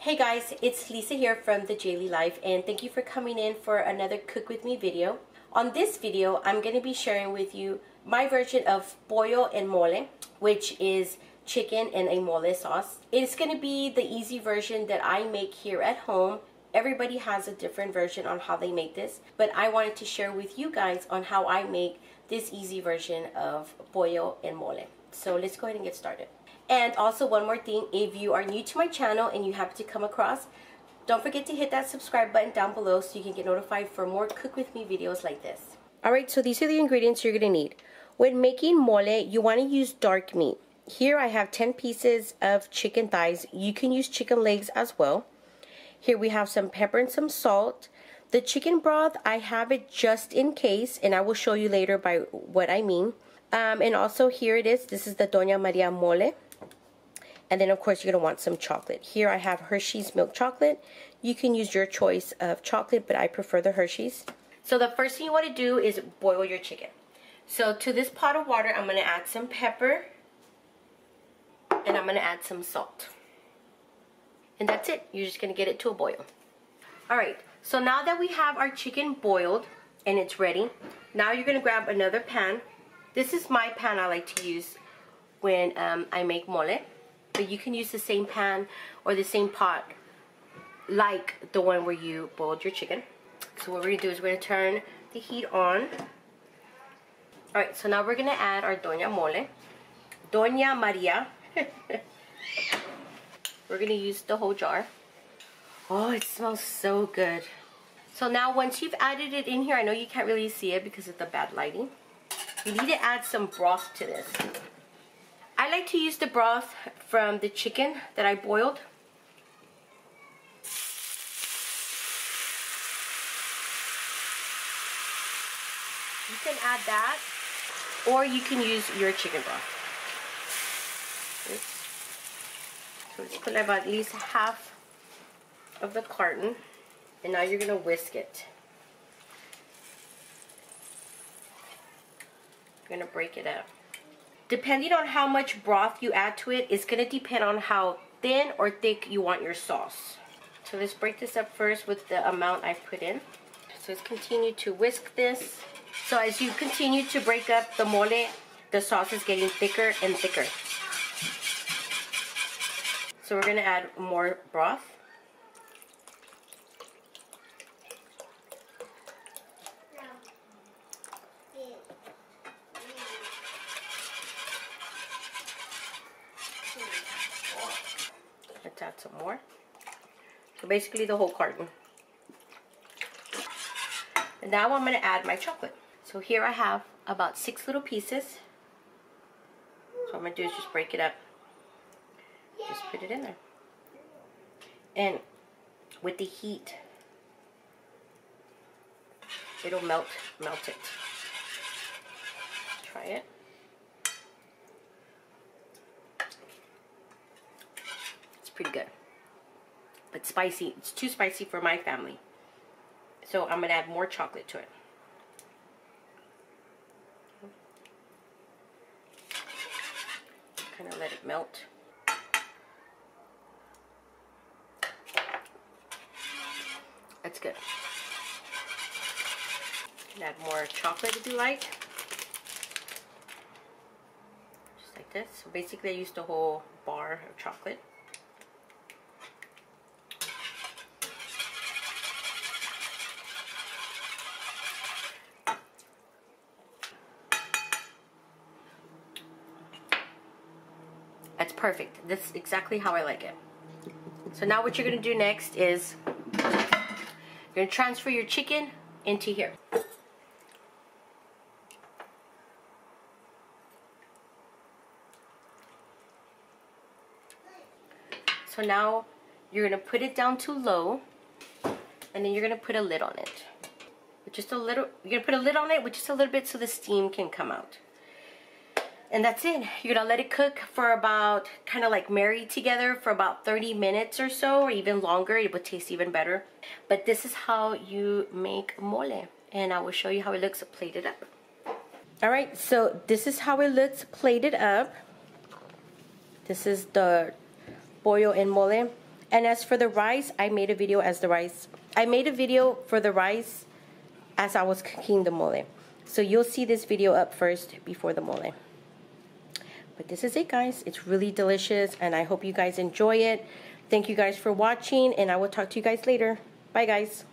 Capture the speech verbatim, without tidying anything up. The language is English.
Hey guys, it's Lisa here from The Jaylee Life, and thank you for coming in for another Cook With Me video. On this video, I'm going to be sharing with you my version of pollo en mole, which is chicken in a mole sauce. It's going to be the easy version that I make here at home. Everybody has a different version on how they make this, but I wanted to share with you guys on how I make this easy version of pollo en mole. So let's go ahead and get started. And also one more thing, if you are new to my channel and you happen to come across, don't forget to hit that subscribe button down below so you can get notified for more Cook With Me videos like this. Alright, so these are the ingredients you're going to need. When making mole, you want to use dark meat. Here I have ten pieces of chicken thighs. You can use chicken legs as well. Here we have some pepper and some salt. The chicken broth, I have it just in case, and I will show you later by what I mean. Um, and also here it is. This is the Doña Maria mole. And then of course you're going to want some chocolate. Here I have Hershey's milk chocolate. You can use your choice of chocolate, but I prefer the Hershey's. So the first thing you want to do is boil your chicken. So to this pot of water, I'm going to add some pepper. And I'm going to add some salt. And that's it. You're just going to get it to a boil. Alright, so now that we have our chicken boiled and it's ready, now you're going to grab another pan. This is my pan I like to use when um, I make mole. But you can use the same pan or the same pot like the one where you boiled your chicken. So what we're going to do is we're going to turn the heat on. Alright, so now we're going to add our Doña Mole. Doña Maria. We're going to use the whole jar. Oh, it smells so good. So now once you've added it in here, I know you can't really see it because of the bad lighting. You need to add some broth to this. I like to use the broth from the chicken that I boiled. You can add that, or you can use your chicken broth. So let's put about at least half of the carton, and now you're going to whisk it. You're going to break it up. Depending on how much broth you add to it, it's going to depend on how thin or thick you want your sauce. So let's break this up first with the amount I've put in. So let's continue to whisk this. So as you continue to break up the mole, the sauce is getting thicker and thicker. So we're going to add more broth. Let's add some more. So basically the whole carton. And now I'm going to add my chocolate. So here I have about six little pieces. So what I'm going to do is just break it up. Just put it in there. And with the heat, it'll melt, melt it. Try it. Pretty good, but spicy. It's too spicy for my family, so I'm gonna add more chocolate to it. Kind of let it melt. That's good. You can add more chocolate if you like, just like this. So basically I used a whole bar of chocolate. That's perfect. That's exactly how I like it. So now what you're going to do next is you're going to transfer your chicken into here. So now you're going to put it down to low, and then you're going to put a lid on it. With just a little, you're going to put a lid on it with just a little bit so the steam can come out. And that's it. You're gonna let it cook for about, kind of like marry together for about thirty minutes or so, or even longer. It would taste even better. But this is how you make mole. And I will show you how it looks plated up. Alright, so this is how it looks plated up. This is the pollo en mole. And as for the rice, I made a video as the rice. I made a video for the rice as I was cooking the mole. So you'll see this video up first before the mole. But this is it, guys. It's really delicious, and I hope you guys enjoy it. Thank you guys for watching, and I will talk to you guys later. Bye, guys.